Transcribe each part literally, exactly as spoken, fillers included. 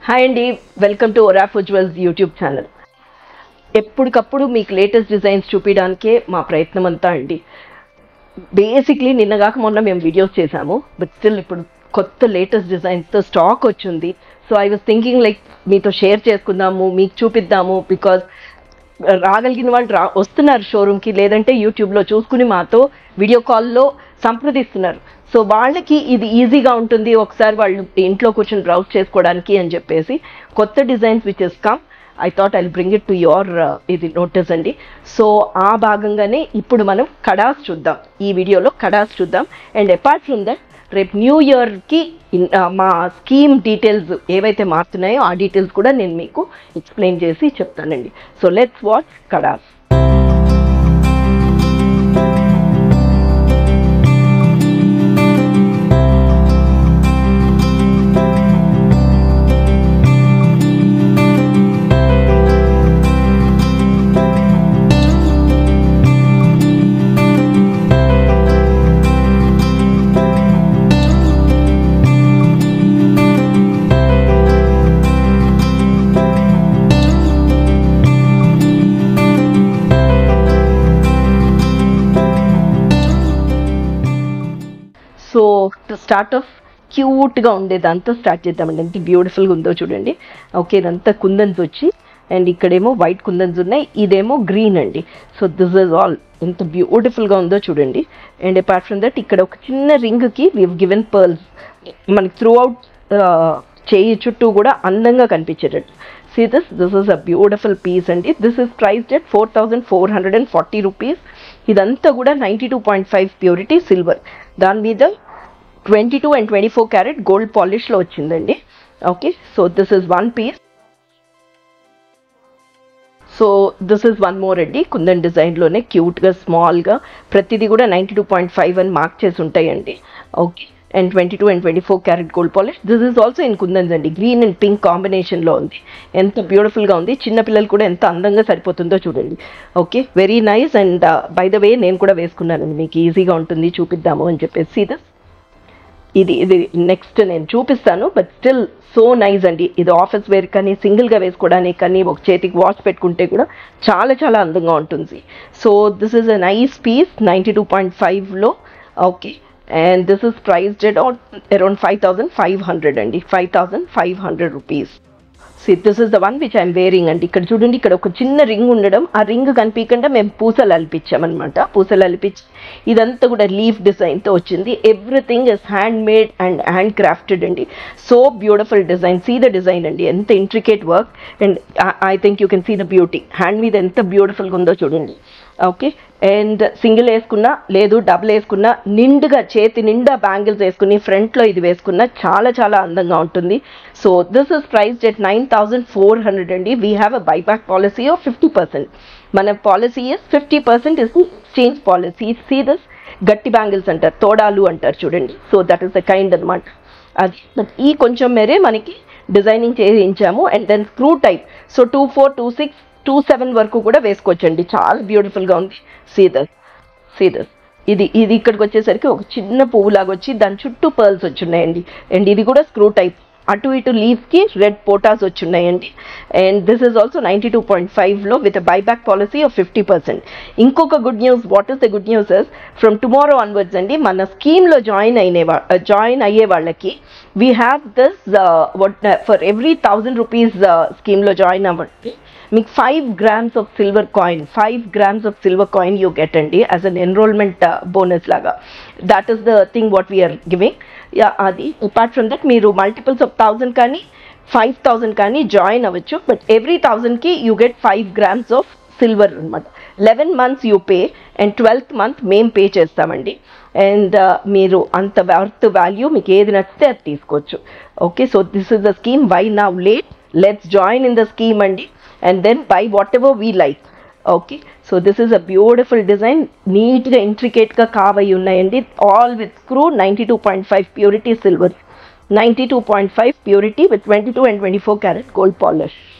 Hi అండి, welcome to ఒరాఫ్ ఉజ్వల్స్ యూట్యూబ్ ఛానల్. ఎప్పటికప్పుడు మీకు లేటెస్ట్ డిజైన్స్ చూపించడానికే మా ప్రయత్నం అంతా అండి. బేసిక్లీ నిన్నగాక మొన్న మేము వీడియోస్ చేసాము, బట్ స్టిల్ ఇప్పుడు కొత్త లేటెస్ట్ డిజైన్స్తో స్టాక్ వచ్చింది. So I was thinking like మీతో షేర్ చేసుకుందాము, మీకు చూపిద్దాము. బికాజ్ రాగలిగిన వాళ్ళు రా వస్తున్నారు షోరూమ్కి, లేదంటే యూట్యూబ్లో చూసుకుని మాతో వీడియో కాల్లో సంప్రదిస్తున్నారు. సో వాళ్ళకి ఇది ఈజీగా ఉంటుంది, ఒకసారి వాళ్ళు ఇంట్లో కూర్చొని బ్రౌజ్ చేసుకోవడానికి అని చెప్పేసి కొత్త designs which is come. I thought I bring it to your ఇది నోటీస్ అండి. సో ఆ భాగంగానే ఇప్పుడు మనం కడాస్ చూద్దాం, ఈ వీడియోలో కడాస్ చూద్దాం. అండ్ అపార్ట్ ఫ్రమ్ దట్ రేపు న్యూ ఇయర్కి మా స్కీమ్ డీటెయిల్స్ ఏవైతే మారుతున్నాయో ఆ డీటెయిల్స్ కూడా నేను మీకు ఎక్స్ప్లెయిన్ చేసి చెప్తానండి. సో లెట్స్ వాచ్ కడాస్. సో స్టార్ట్ ఆఫ్ క్యూట్గా ఉండేదంతా స్టార్ట్ చేద్దామండి. ఎంత బ్యూటిఫుల్గా ఉందో చూడండి. ఓకే, ఇదంతా కుందన్స్ వచ్చి, అండ్ ఇక్కడేమో వైట్ కుందన్స్ ఉన్నాయి, ఇదేమో గ్రీన్ అండి. సో దిస్ ఇస్ ఆల్ ఎంత బ్యూటిఫుల్గా ఉందో చూడండి. అండ్ అపార్ట్ ఫ్రమ్ దట్ ఇక్కడ ఒక చిన్న రింగ్కి వీ హవ్ గివెన్ పర్ల్స్, మనకి త్రూ అవుట్ చేయి చుట్టూ కూడా అందంగా కనిపించేటట్టు. See this this is a beautiful piece అండి. This is priced at four thousand four hundred and forty rupees. ఇదంతా కూడా ninety two point five purity silver, దాని మీద twenty two and twenty four carat gold పాలిష్లో వచ్చిందండి. Okay, so this is one piece. So this is one more అండి, కుందన్ డిజైన్లోనే క్యూట్గా స్మాల్గా ప్రతిదీ కూడా నైంటీ టూ పాయింట్ ఫైవ్ అని మార్క్ చేసి ఉంటాయండి. Okay, and twenty two and twenty four carat gold polish. This is also in కుందన్స్ అండి, గ్రీన్ అండ్ పింక్ కాంబినేషన్లో ఉంది. ఎంత బ్యూటిఫుల్గా ఉంది, చిన్నపిల్లలు కూడా ఎంత అందంగా సరిపోతుందో చూడండి. Okay, very nice. And by the way నేను కూడా వేసుకున్నానండి, మీకు ఈజీగా ఉంటుంది చూపిద్దాము అని చెప్పేసి. దిస్ ఇది ఇది నెక్స్ట్ నేను చూపిస్తాను, బట్ స్టిల్ సో నైస్ అండి. ఇది ఆఫీస్ వేర్ కానీ సింగిల్గా వేసుకోవడానికి కానీ ఒక చేతికి వాచ్ పెట్టుకుంటే కూడా చాలా చాలా అందంగా ఉంటుంది. So this is a nice piece, ninety two point ఫైవ్లో. Okay, and this is priced at around five thousand five hundred అండి, five thousand five hundred rupees. See, this is the one which I'm wearing అండి. ఇక్కడ చూడండి, ఇక్కడ ఒక చిన్న ring ఉండడం, ఆ రింగ్ కనిపించకుండా మేము పూసలు అలిపించామన్నమాట. పూసలు అలిపించి ఇదంతా కూడా లీఫ్ డిజైన్తో వచ్చింది. Everything is handmade and handcrafted అండి. So beautiful design, see the design అండి, ఎంత intricate work. And I think you can see the beauty, hand మీద ఎంత బ్యూటిఫుల్గా ఉందో చూడండి. ఓకే, అండ్ సింగిల్ వేసుకున్నా లేదు డబుల్ వేసుకున్నా, నిండుగా చేతి నిండా బ్యాంగిల్స్ వేసుకుని ఫ్రంట్లో ఇది వేసుకున్నా చాలా చాలా అందంగా ఉంటుంది. So this is priced at nine thousand four hundred అండి. We have a buyback policy of fifty percent. మన policy is fifty percent is exchange policy. See this గట్టి బ్యాంగిల్స్ అంటారు, తోడాలు అంటారు చూడండి. So that is the kind అనమాట. అది ఈ కొంచెం మేరే మనకి డిజైనింగ్ చేయించాము. And then screw type, so two four two six two seven వరకు కూడా వేసుకోవచ్చండి. చాలా బ్యూటిఫుల్గా ఉంది. సీదస్ సీదస్ ఇది ఇది ఇక్కడికి వచ్చేసరికి ఒక చిన్న పువ్వులాగా వచ్చి దాని చుట్టూ పర్ల్స్ వచ్చున్నాయండి. అండ్ ఇది కూడా స్క్రూ టైప్, అటు ఇటు లీవ్కి రెడ్ పోటాస్ వచ్చున్నాయండి. And this is also ninety two point ఫైవ్లో with buyback policy of fifty percent. ఇంకొక good news, what is the good news is from tomorrow onwards అండి, మన స్కీమ్లో జాయిన్ అయిన జాయిన్ అయ్యే వాళ్ళకి we have this for every thousand rupees స్కీమ్లో join అవ్వండి, మీకు five grams of silver coin five grams of silver coin you get అండి యాజ్ అన్ ఎన్రోల్మెంట్ బోనస్ లాగా. That is the thing what we are giving. అది apart from that మీరు multiples of thousand కానీ five thousand కానీ join అవ్వచ్చు, but every థౌజండ్కి you get five grams of silver అనమాట. Eleven months you pay and twelfth month మేము pay చేస్తామండి. అండ్ మీరు అంత వర్త్ వాల్యూ మీకు ఏది నచ్చితే అది తీసుకోవచ్చు. Okay, so this is the scheme. Why now late, let's join in the scheme అండి, and then buy whatever we like. Okay, so this is a beautiful design, neat ga intricate ga kaavayi unnayandi, all with screw, ninety-two point five purity silver, ninety-two point five purity with twenty-two and twenty-four carat gold polish.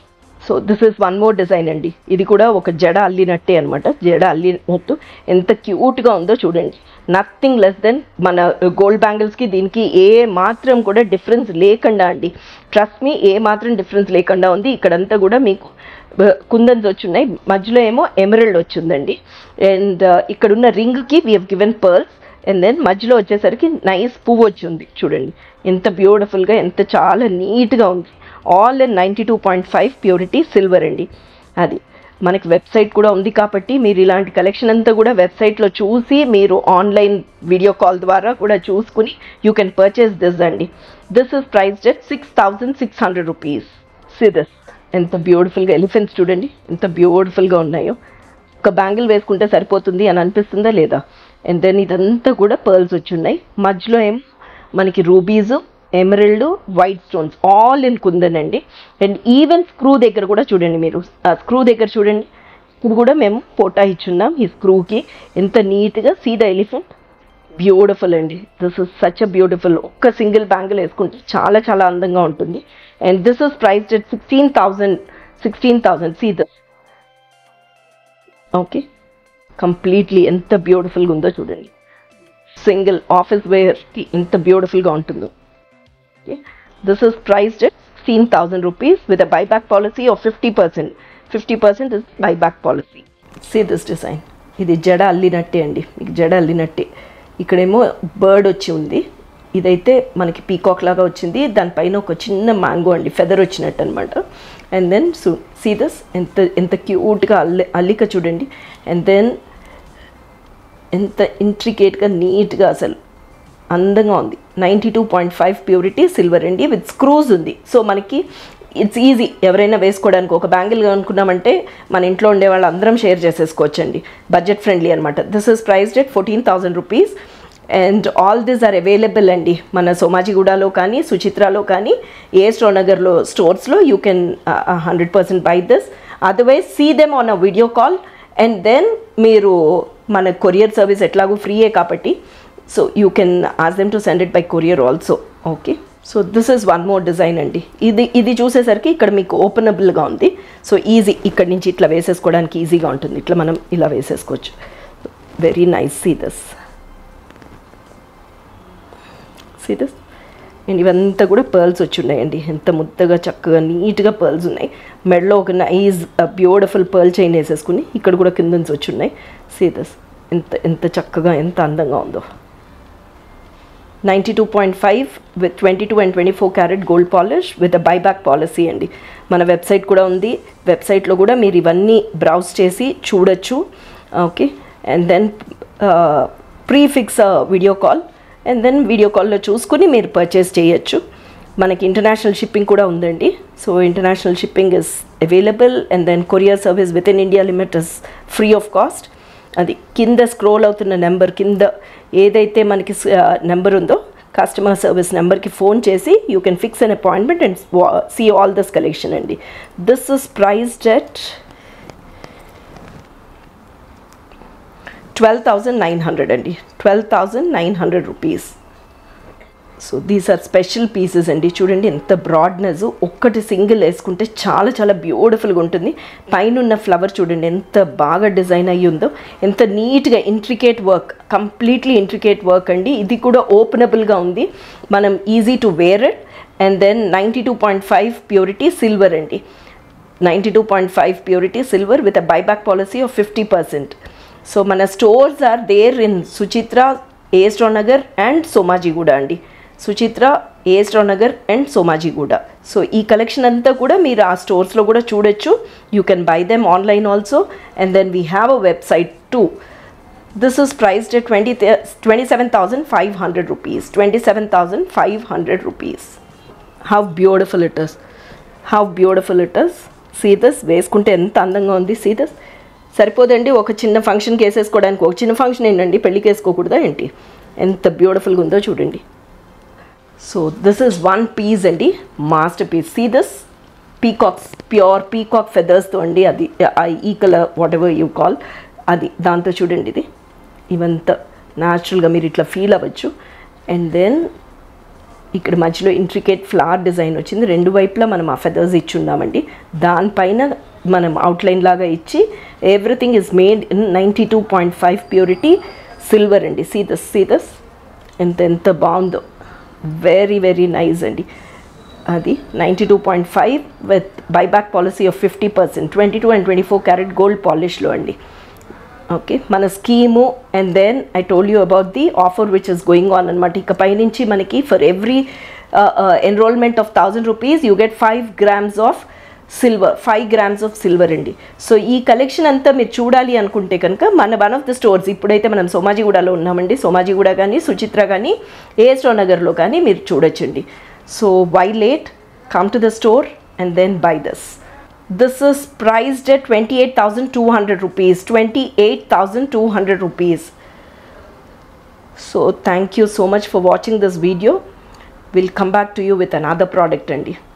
So this is one more design అండి. ఇది కూడా ఒక జడ అల్లినట్టే అనమాట. జడ అల్లినట్టు ఎంత క్యూట్గా ఉందో చూడండి. నథింగ్ లెస్ దెన్ మన గోల్డ్ బ్యాంగిల్స్కి దీనికి ఏ మాత్రం కూడా డిఫరెన్స్ లేకుండా అండి. ట్రస్ట్ మీ, ఏ మాత్రం డిఫరెన్స్ లేకుండా ఉంది. ఇక్కడంతా కూడా మీకు కుందన్స్ వచ్చున్నాయి, మధ్యలో ఏమో ఎమరల్డ్ వచ్చిందండి. అండ్ ఇక్కడున్న రింగ్కి we have given pearls. And then మధ్యలో వచ్చేసరికి నైస్ పువ్వు వచ్చింది చూడండి. ఎంత బ్యూటిఫుల్గా, ఎంత చాలా నీట్గా ఉంది. All in ninety two point five purity silver అండి. అది మనకి వెబ్సైట్ కూడా ఉంది కాబట్టి మీరు ఇలాంటి కలెక్షన్ అంతా కూడా వెబ్సైట్లో చూసి మీరు ఆన్లైన్ వీడియో కాల్ ద్వారా కూడా చూసుకుని యూ కెన్ పర్చేస్ దిస్ అండి. This is priced at six thousand six hundred rupees. See this ఎంత బ్యూటిఫుల్గా ఎలిఫెంట్స్ చూడండి ఎంత బ్యూటిఫుల్గా ఉన్నాయో. ఒక బ్యాంగిల్ వేసుకుంటే సరిపోతుంది అని అనిపిస్తుందా లేదా? అండ్ దెన్ ఇదంతా కూడా పర్ల్స్ వచ్చి ఉన్నాయి. మధ్యలో ఏం మనకి rubies, emerald, white stones all in kundan అండి. అండ్ ఈవెన్ స్క్రూ దగ్గర కూడా చూడండి, మీరు ఆ స్క్రూ దగ్గర చూడండి, ఇప్పుడు కూడా మేము పోటా ఇచ్చున్నాం ఈ స్క్రూకి. ఎంత నీట్గా సీ ద ఎలిఫెంట్, బ్యూటిఫుల్ అండి. This is such a beautiful. ఒక్క సింగిల్ బ్యాంగిల్ వేసుకుంటే చాలా చాలా అందంగా ఉంటుంది. And this is priced at sixteen thousand sixteen thousand see this. Okay, completely ఎంత బ్యూటిఫుల్గా ఉందో చూడండి. సింగిల్ ఆఫీస్ వేర్కి ఎంత బ్యూటిఫుల్గా ఉంటుందో. Okay, this is priced at sixteen thousand rupees with a buyback policy of fifty percent. Fifty percent is buyback policy. See this design. ఇది జడ అల్లినట్టే అండి, మీకు జడ అల్లినట్టే. ఇక్కడేమో బర్డ్ వచ్చి ఉంది, ఇదైతే మనకి పీకాక్ లాగా వచ్చింది. దానిపైన ఒక చిన్న మ్యాంగో అండి, ఫెదర్ వచ్చినట్టు అనమాట. అండ్ దెన్ సు సీ దిస్ ఎంత ఎంత క్యూట్గా అల్లి అల్లిక చూడండి. అండ్ దెన్ ఎంత ఇంట్రికేట్గా నీట్గా అసలు అందంగా ఉంది. Ninety two point five purity silver అండి విత్ స్క్రూస్ ఉంది. సో మనకి ఇట్స్ ఈజీ, ఎవరైనా వేసుకోవడానికి. ఒక బ్యాంగిల్ అనుకున్నామంటే మన ఇంట్లో ఉండే వాళ్ళు అందరం షేర్ చేసేసుకోవచ్చండి. బడ్జెట్ ఫ్రెండ్లీ అనమాట. This is priced at fourteen thousand rupees. And all these are available అండి మన సోమాజిగూడలో కానీ, సుచిత్రాలో కానీ, ఏ స్టోనగర్లో స్టోర్స్లో you can hundred percent buy this. Otherwise see them on a video call. And then మీరు మన కొరియర్ సర్వీస్ ఎట్లాగూ ఫ్రీయే కాబట్టి so you can ask them to send it by courier also. Okay, so this is one more design అండి. ఇది ఇది చూసేసరికి ఇక్కడ మీకు ఓపెనబుల్గా ఉంది. సో ఈజీ, ఇక్కడ నుంచి ఇట్లా వేసేసుకోవడానికి ఈజీగా ఉంటుంది. ఇట్లా మనం ఇలా వేసేసుకోవచ్చు. Very nice. See this, see this. And ఇవంతా కూడా పర్ల్స్ వచ్చి ఉన్నాయండి. ఎంత ముద్దగా చక్కగా నీట్గా పర్ల్స్ ఉన్నాయి. మెడలో ఒక నైస్ బ్యూటిఫుల్ పర్ల్ చైన్ వేసేసుకుని ఇక్కడ కూడా కిందన్స్ వచ్చి ఉన్నాయి. సీ దిస్ ఎంత ఎంత చక్కగా ఎంత అందంగా ఉందో. Ninety two point five with twenty two and twenty four carat gold polish with a buyback policy అండి. మన వెబ్సైట్ కూడా ఉంది. వెబ్సైట్లో కూడా మీరు ఇవన్నీ బ్రౌజ్ చేసి చూడొచ్చు. Okay, and then prefix video call. And then video కాల్లో చూసుకుని మీరు పర్చేస్ చేయొచ్చు. మనకి ఇంటర్నేషనల్ షిప్పింగ్ కూడా ఉందండి. So international shipping is available. And then courier service within India limit is free of cost. అది కింద స్క్రోల్ అవుతున్న నెంబర్ కింద ఏదైతే మనకి నెంబర్ ఉందో కస్టమర్ సర్వీస్ నెంబర్కి ఫోన్ చేసి you can fix an appointment and see all this collection అండి. This is priced at twelve thousand nine hundred అండి. Twelve thousand nine hundred rupees. So these are special pieces అండి. చూడండి ఎంత broadness, ఒక్కటి single వేసుకుంటే చాలా చాలా బ్యూటిఫుల్గా ఉంటుంది. పైన ఉన్న ఫ్లవర్ చూడండి ఎంత బాగా డిజైన్ అయ్యి ఉందో, ఎంత నీట్గా intricate work, completely intricate work అండి. ఇది కూడా ఓపెనబుల్గా ఉంది, మనం easy to wear it. And then ninety two point five purity silver అండి. Ninety two point five purity silver with a buyback policy of fifty percent. So మన stores are there in Suchitra, ఏ స్టోనగర్ అండ్ సోమాజిగూడ అండి. సుచిత్ర, ఏ స్టోనగర్ and Somajiguda. So ఈ collection అంతా కూడా మీరు ఆ స్టోర్స్లో కూడా చూడొచ్చు. You can buy them online also. And then we have a website too. This is priced at twenty twenty seven thousand five hundred rupees. Twenty seven thousand five hundred rupees. How beautiful it is, how beautiful it is. See this, వేసుకుంటే ఎంత అందంగా ఉంది. See this సరిపోదండి ఒక చిన్న ఫంక్షన్కి వేసేసుకోవడానికి. ఒక చిన్న ఫంక్షన్ ఏంటండి, పెళ్ళికి వేసుకోకూడదా ఏంటి? ఎంత బ్యూటిఫుల్గా ఉందో చూడండి. So this is one piece అండి, masterpiece. See this peacocks, pure peacock ఫెదర్స్తో అండి. అది ఈ colour whatever you call అది, దాంతో చూడండి ఇది. ఇవంతా న్యాచురల్గా మీరు ఇట్లా ఫీల్ అవ్వచ్చు. అండ్ దెన్ ఇక్కడ మధ్యలో ఇంట్రికేట్ ఫ్లవర్ డిజైన్ వచ్చింది, రెండు వైపులా మనం ఆ ఫెదర్స్ ఇచ్చి ఉన్నామండి. దానిపైన మనం అవుట్లైన్ లాగా ఇచ్చి everything is made in ninety two point five purity silver అండి. సీ దస్ సీ దస్ ఎంత ఎంత బాగుందో, వెరీ వెరీ నైస్ అండి. అది ninety two point five with buyback policy of fifty percent twenty two and twenty four carat gold పాలిష్లో అండి. Okay, మన scheme and then I told you about the offer which is going on అనమాట. ఇక పైనుంచి మనకి for every enrolment of thousand rupees you get five grams of silver, five grams of silver అండి. So ఈ collection అంతా మీరు చూడాలి అనుకుంటే కనుక మన వన్ ఆఫ్ ద స్టోర్స్, ఇప్పుడైతే మనం సోమాజిగూడలో ఉన్నామండి, సోమాజిగూడ కానీ సుచిత్ర కానీ ఏఎస్రావు నగర్లో కానీ మీరు చూడొచ్చండి. So why late, come to the store and then buy this. This is priced at twenty-eight thousand two hundred rupees, twenty-eight thousand two hundred rupees. So thank you so much for watching this video. We'll come back to you with another product, Andy.